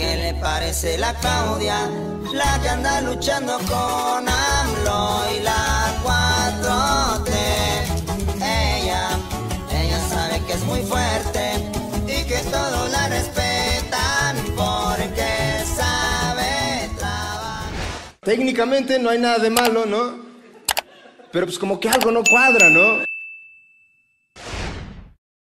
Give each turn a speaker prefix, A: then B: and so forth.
A: ¿Qué le parece la Claudia? La que anda luchando con AMLO y la 4T. Ella sabe que es muy fuerte y que todos la respetan porque sabe trabajar.
B: Técnicamente no hay nada de malo, ¿no? Pero pues como que algo no cuadra, ¿no?